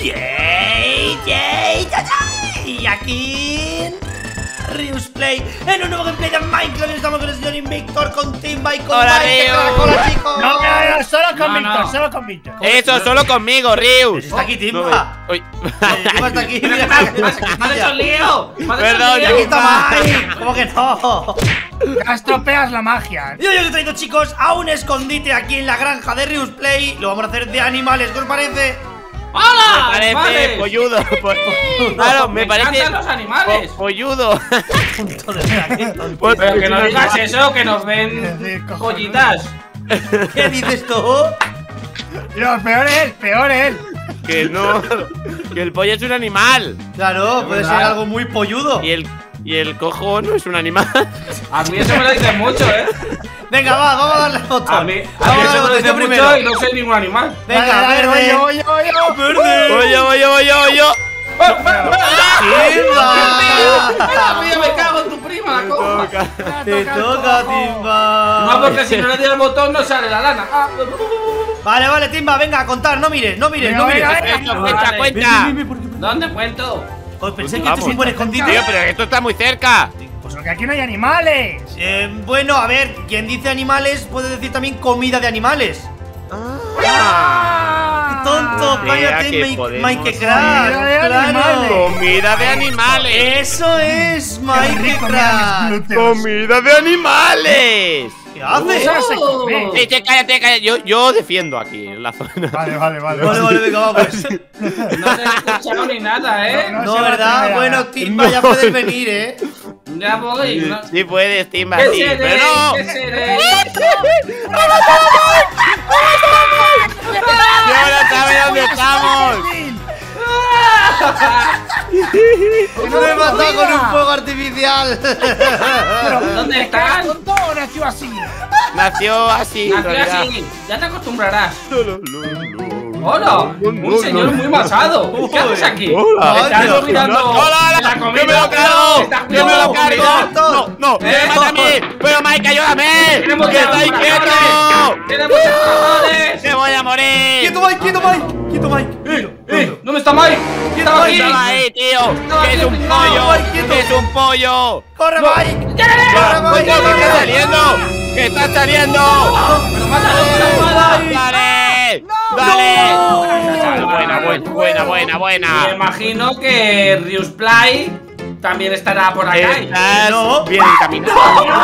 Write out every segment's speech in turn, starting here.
¡Yay! ¡Yay! ¡Yay! Y aquí Rius Play, en un nuevo gameplay de Minecraft. Estamos con el señor Invictor, con Timba y con Hola, Mike. Rius. Hola, chicos. No, solo con Víctor, solo con Víctor. Eso, solo conmigo, Rius. Está aquí Timba. Uy. Timba está aquí, mira. ¡Me has hecho lío! Perdón, Y aquí está Mike. ¿Cómo que no? Ya estropeas la magia. Y hoy os he traído, chicos, a un escondite aquí en la granja de Rius Play. Lo vamos a hacer de animales, ¿qué os parece? ¡Hola! Me parece polludo. Claro, me parece. encantan los animales. Polludo. Pero que no digas eso, que nos ven joyitas. ¿Qué dices tú? No, peor él. Que no. Que el pollo es un animal. Claro, puede ser algo muy polludo. Y el cojo no es un animal. A mí eso me lo dicen mucho, Venga, vamos a darle foto. A mí vamos a eso me darle lo foto, dicen yo mucho primero. y no soy ningún animal. Venga, Dale, verde. verde. Verde. Yo. ¡Timba! Mira, me cago en tu prima, la coja. Te toca, Timba. No, porque si no le doy el botón no sale la lana. Vale, Timba, venga, a contar, no mires. Venga, venga. Cuenta. ¿Dónde cuento? Pues pensé que esto es un buen escondite. Tío, pero esto está muy cerca. Pues porque aquí no hay animales. Bueno, a ver, quien dice animales puede decir también comida de animales. Tonto, Mira cállate, que podemos- Mike Comida de Crack. animales. Comida de animales. Eso es, Mike rico, Crack. Comida de animales. ¿Qué haces? Eso se come. Cállate. Yo defiendo aquí en la zona. Vale. Vale, venga, vamos. No te he escuchado ni nada, No, ¿verdad? Bueno, Timba, ya puedes venir, Ya voy. No. Sí puedes, Timba, ¿Qué sí. seré? Pero no. ¿Qué seré? Yo no sabe dónde estamos. Me he matado con un fuego artificial. ¿Dónde estás? ¿Tonto o nació así? Nació así. en Nací realidad. así. Ya te acostumbrarás. Hola, un señor muy masado. ¿Qué haces aquí? Hola. ¿Estás Hola. olvidando ¡Hola! la comida? ¡Yo me lo cargo! ¿Estás ¡Yo me lo cuidando? cargo! ¡No! ¡Mátame! ¡Pero Mike, ayúdame! ¡Tenemos ¡Que estoy quieto! ¡Tenemos trabajadores! ¡Me voy a morir! ¡Quieto, Mike! ¿Dónde está Mike? ¡Estaba aquí! ¡Estaba ahí, tío! ¡Que es un pollo! ¡Que es un pollo! ¡Corre, Mike! ¡Corre, Mike! ¡Que está saliendo! ¡Que está saliendo! ¡Pero mátalo con la espada! ¡Dale! ¡Dale! Buena. Me imagino que Rius Play también estará por acá. Estás No. bien encaminado.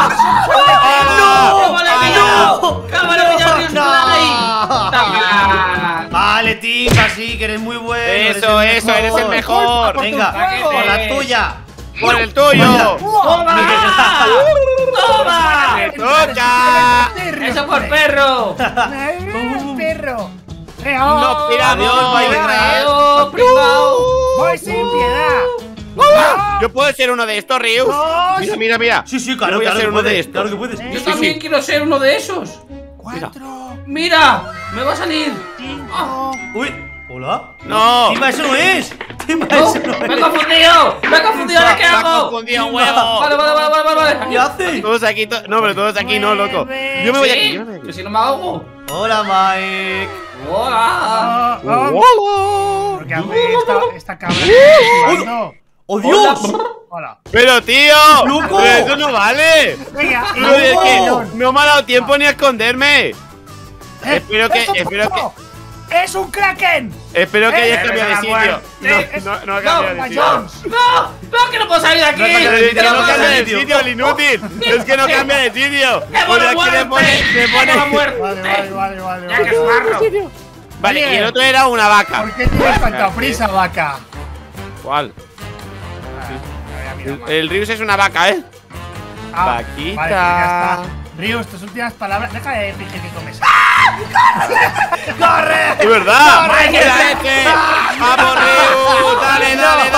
¡No! ¡Cámara pillado! ¡Cámara pillado, Rius No. Play! ¡Toma! Vale, Timba, sí, que eres muy bueno. Eso, eres el mejor. Venga, Paquete. por la tuya. ¡Por el tuyo! ¡Toma! ¡Toma! ¡Me toca! ¡Eso por perro! Perro. ¡No piramos! Adiós, Mike Crack. ¡Adiós, privado! Voy sin piedad. ¿Yo puedo ser uno de estos, Rius? Dos. Mira. Sí, Yo claro, voy a claro ser que uno de puedes. estos. Claro que puedes. Yo también quiero ser uno de esos. 4, ¡Mira! ¡Me va a salir! 5. Uy, hola. No. Timba, eso no es. Timba, ¡No! eso no ¡Me he es. confundido! ¡Me he confundido! ¿Ahora qué Se ha hago? confundido un huevo. Vale. ¿Qué hace? Todos aquí, no, pero todos aquí no, loco. Yo me voy aquí. ¿Sí? ¿Que si no me ahogo? Hola, Mike. ¡Hola! ¡Hola! Porque a ver, esta cabra está jugando. ¡Oh, Dios! Hola. Pero tío, ¡Loco! pero eso no vale. Venga, Pero es que ¡Loco! no me ha dado tiempo ni a esconderme. Espero que ¡Es un kraken! hayas cambiado de la sitio. muerte. No ha cambiado de sitio. Jones. ¡No! ¡Que no puedo salir de aquí! No cambia de Es sitio, que no no cambia de sitio. sitio, el inútil. Es que no cambia de sitio. ¡Me Porque muero aquí le muerte! le ¡Me muero pone. muerte! Vale. ¡Ya que es marro! Vale, Oye. y el otro era una vaca. ¿Por qué tienes tanta prisa, vaca? ¿Cuál? Mira, El Rius es una vaca, ¿eh? Vaquita. Vale, ya está. Rius, tus últimas palabras. Deja de fingir que comes. ¡Corre! ¡Es verdad! ¡Corre, ¡Mira ese! ¡Vamos, Rius! ¡Dale!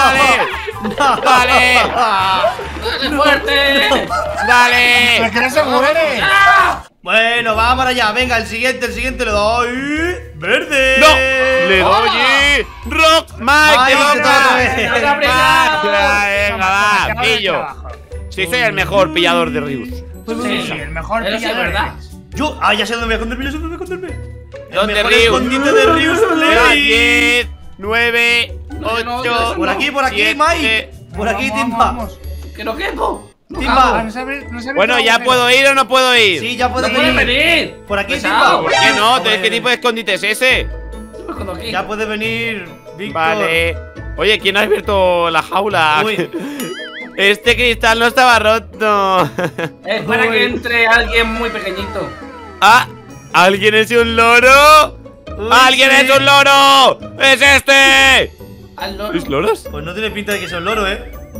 ¡Dale fuerte! ¡Dale! ¿Pero que no se muere? Bueno, vamos para allá. Venga, el siguiente le doy. ¡Verde! ¡No! ¡Le doy! ¡Rock! ¡Mike, te Mike, te toca otra vez. toca! Venga, va, Acaba el pillo. trabajo. Sí, soy el mejor pillador de Rius. Sí, el mejor Eso sí es pillador verdad. eres. Yo, ya sé dónde me voy a esconderme, ¿Dónde, mejor Rius? escondite de Rius Play. Aquí. 9, No, 8. Por aquí, Mike. Por aquí, Timba. Vamos. Que no quepo. No Timba. cago. Ah, no sabes Bueno, ¿ya puedo ir o no puedo ir? Sí, ya puedes No puedes venir. venir. Por aquí, Pesado. Timba. ¿Por qué no? Joder. ¿Qué tipo de escondite es ese? Estoy buscando aquí. Ya puedes venir, Víctor. Vale. Oye, ¿quién ha abierto la jaula? Uy. Este cristal no estaba roto. Es para Uy. que entre alguien muy pequeñito. Ah, ¿alguien es un loro? Uy, ¡Alguien sí. es un loro! ¡Es este! Al loro. ¿Es loros? Pues no tiene pinta de que sea un loro,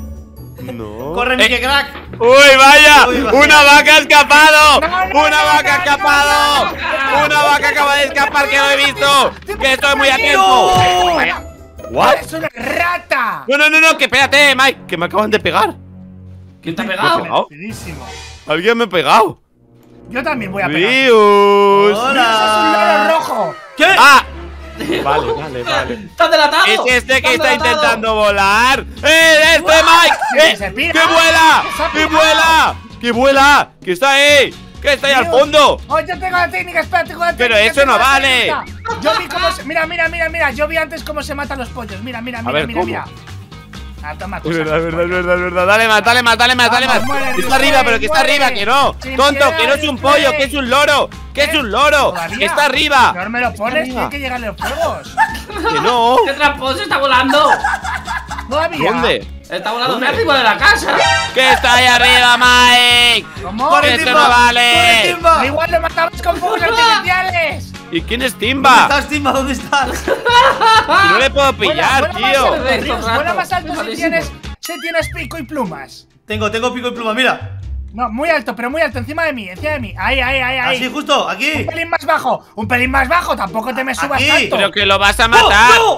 No. Corre, Mike Crack. ¡Uy, vaya! Uy, vaya. ¡Una vaca ha escapado! No, no, ¡Una no, vaca ha no, escapado! no, ¡Una vaca acaba de escapar que lo he visto! ¡Que estoy muy atento! Vaya. ¿What? ¡Es una rata! No, que espérate, Mike, que me acaban de pegar. ¿Quién te ha ¿Me ha pegado? pegado? Merecidísimo. Alguien me ha pegado. Yo también voy a pegar. ¡Rius! ¡Eso es un loro rojo! ¿Qué? ¡Ah! Vale. ¡Estás delatado! ¿Es este que ¡Estás está delatado! intentando volar? ¡Este, Mike! ¡Que se pira! ¡Que vuela! ¡Que se ha ¡Que pirado! vuela! ¡Que vuela! ¡Que está ahí! ¡Que está ahí al fondo! ¡Oh, yo tengo la técnica! ¡Espera, tengo la técnica! Pero eso tengo no la vale. técnica. Yo vi cómo se… Mira. Yo vi antes cómo se matan los pollos. Mira. ver, ¿cómo? Ah, toma, Es cosas. verdad. Dale más. Vamos, muere, Que está arriba, pero que está muere. arriba, que no. Sin Tonto, que no piedad, es un sin pollo, piedad. que es un loro. Que es un loro. ¿Todavía? Que está arriba. No me lo pones, arriba. tiene que llegarle los fuegos. Que no. ¡Qué tramposo está volando! ¿Todavía? ¿Dónde? Está volando de arriba de la casa. Que está ahí arriba, Mike. ¿Cómo? ¡Corre, Esto Timba! no vale. ¡Corre, Timba! Da igual, lo matamos con fuegos artificiales. ¿Y quién es ¿Dónde Timba? estás, Timba? ¿Dónde estás? Que no le puedo pillar, Vuela más tío. alto, Ríos, Ríos, vuela más alto malísimo. si tienes pico y plumas. Tengo pico y pluma, mira. No, muy alto, pero muy alto, encima de mí. Ahí. Así, justo, Un aquí. pelín más bajo, tampoco te me subas Aquí. tanto. Pero que lo vas a matar. ¡No!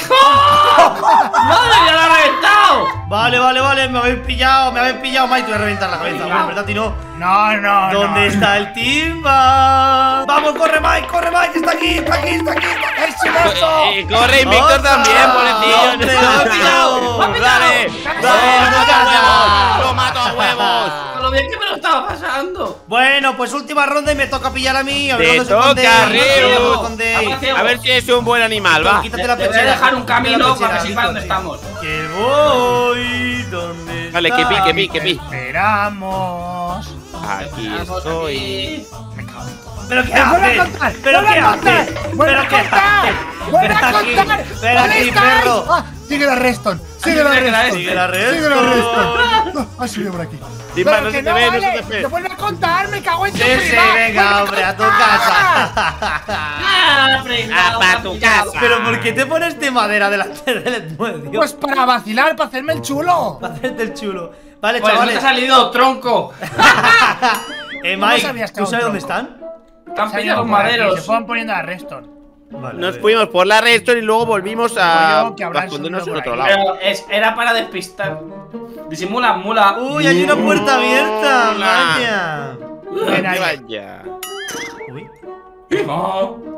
¡Madre, ya lo ha reventado! Vale, me habéis pillado, Mike, te voy a reventar la cabeza. Bueno, en verdad, ti no. No. ¿Dónde está el Timba? ¡Vamos, corre, Mike, que está aquí! ¡El silencio! Corre, Invictor ¡Otra! también, pobrecillo. ¡Hombre, lo ha pillado! Dale, lo mato a huevos. Con lo bien que me lo estaba pasando. Bueno, pues última ronda y me toca pillar a mí. A ver Te dónde se esconde. toca, ¿Dónde se Rius. esconde? A ver si es un buen animal, va. Quítate la Te voy a pechera. dejar un quítate la camino pechera, para que sepas dónde Víctor. estamos. Que voy. ¿Dónde Vale, está? que pi. Esperamos. Aquí Estamos estoy. aquí. ¿Pero qué ¡Vuelve a haces? contar! ¿Pero qué haces? ¡Vuelve a ¿Pero qué contar! haces? ¡Vuelve Ven a aquí, contar! ven ¿Dónde aquí, estáis? perro. Ah, sigue la Reston. Sigue la Sigue la Reston. Sigue la Reston. Sigue la Reston. Ha subido por aquí. Timba, Pero no que se te ve, no se vale. te ve. ¡Te vuelve a contar! ¡Me cago en tu Sí, prima! venga, ¡Vuelve hombre, a tu contar! casa. ¡Ah, pringao, pa' tu pringao! casa. Pero ¿por qué te pones de madera delante del medio? Pues para vacilar, para hacerme el chulo. Para hacerte el chulo. Vale, Pues no te chavales. ha salido, tronco. Mike, sabías que ¿tú era un sabes dónde tronco? están? Te han Se han pillado ido los por aquí, maderos. Se fueron poniendo a Reston. Vale, Nos vale. fuimos por la redstone y luego volvimos a Yo que habrán escondernos en subido otro por lado. Pero era para despistar. Disimula, mula. Uy, hay una puerta abierta. Hola. Vaya. Ven ahí. Vaya. Uy. No.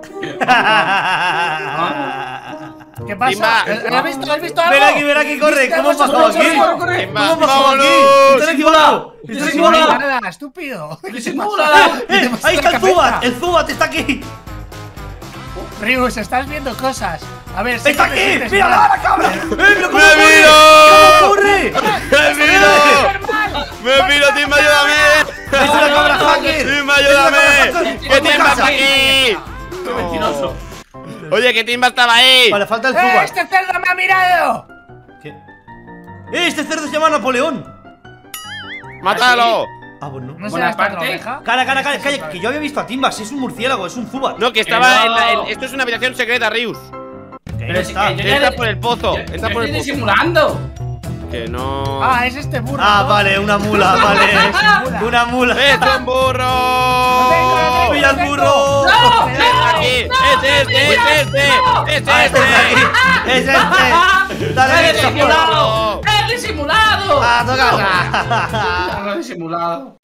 ¿Qué pasa? Timba. ¿Has visto? ¿Has visto algo? Ven aquí, corre. ¿Viste? ¿Cómo has Hemos bajado hecho aquí? eso. corre. Timba, ¿Cómo has bajado aquí? vámonos. ¡Estás equivocado! ¡Estás No hay equivocado! nada, estúpido. Disimula. Ahí está el la Zubat. cabeza. El Zubat está aquí. Rius, estás viendo cosas. A ver, ¡Está aquí! siempre te ¡Mira sientes la cabra! ¡Pero cómo ¡Me corre! miro! ¿Cómo corre! ¡Me miro! mal. ¡Me miro, Timba, ayúdame! ¡Es una cabra hacker! ¡Timba, ayúdame! ¡Es una cabra ¡Que hacker! Timba está ¡A tu aquí! Qué mentiroso. Oye, que Timba estaba ahí. Vale, falta el Zubat. ¡Este cerdo me ha mirado! ¿Qué? Este cerdo se llama Napoleón. ¡Mátalo! Ah, pues no. ¿No será Buena esta otra parte. oveja? Calla, que yo había visto a Timba, si es un murciélago, es un Zubat. No, que estaba no. esto es una habitación secreta, Rius. Que Pero ahí si está. que yo ya Está le- por el pozo. yo Está por el estoy pozo. disimulando. Que no. Ah, es este burro. Ah, ¿no? vale, una mula, vale. Una mula. ¡Es un burro! ¡Pilla el burro! ¡No! Aquí. ¡Es este! ¡Es Ah, este está aquí. este! Es este. Dale, ¡He bicho. disimulado! ¡He disimulado! A tu casa. Lo he disimulado.